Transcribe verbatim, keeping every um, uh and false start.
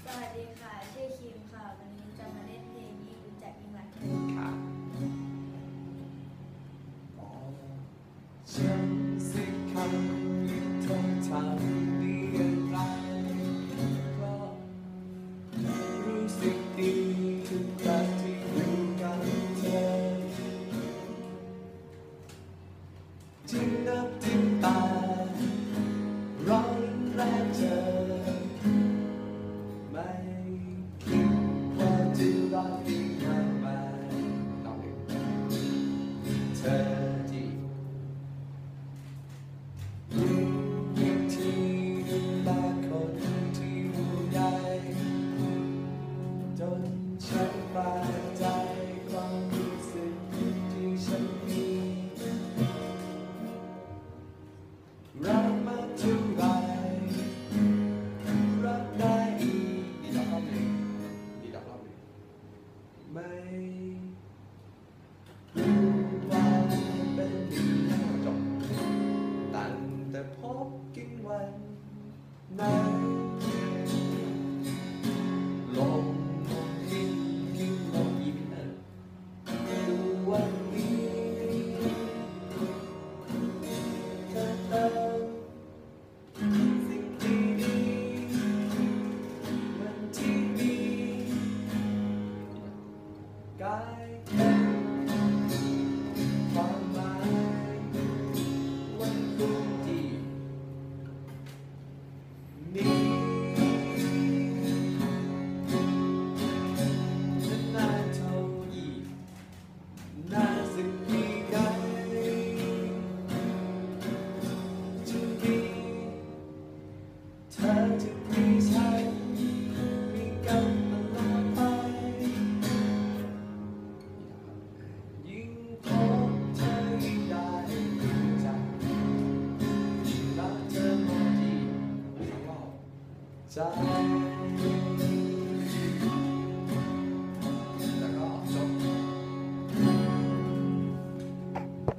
วัสดีค่ะชื่อคิมค่ะวันนี้จะมาเล่นเพลงยิ่งรู้จักยิ่งรักเธอค่ะฉันสิคำที่เธอทำได้อย่างไรเพราะรู้สึกดีทุกครั้งที่อยู่กับเธอจึงนับถึงตาร้อนแรงเจอไม่คิดว่าจะรักอีกมากมายน้องเองเธอที่รู้วิธีดูแลคนที่ห่วงใยจนฉันปลาใจความรู้สึกที่ฉันมีรักมาเท่าไรรักได้อีกดีดอกรอบหนึ่งดีดอกรอบหนึ่งไม่รู้ว่าเป็นยังไงจบตั้งแต่พบกันวันนั้นลงลงกินกินลงยิ้มนั่นดูวันนี้เธอเติมสิ่งที่ดีมันที่มีกายเป็นความหมายวันรุ่งที่นี้ฉันน่าเท่าอีกน่าสึกดีใจจะมีเธอจะมีฉันมีกันตลอดไปยิ่งพบเธอยิ่งได้รู้จักรักเธอมากที่สองรอบใจ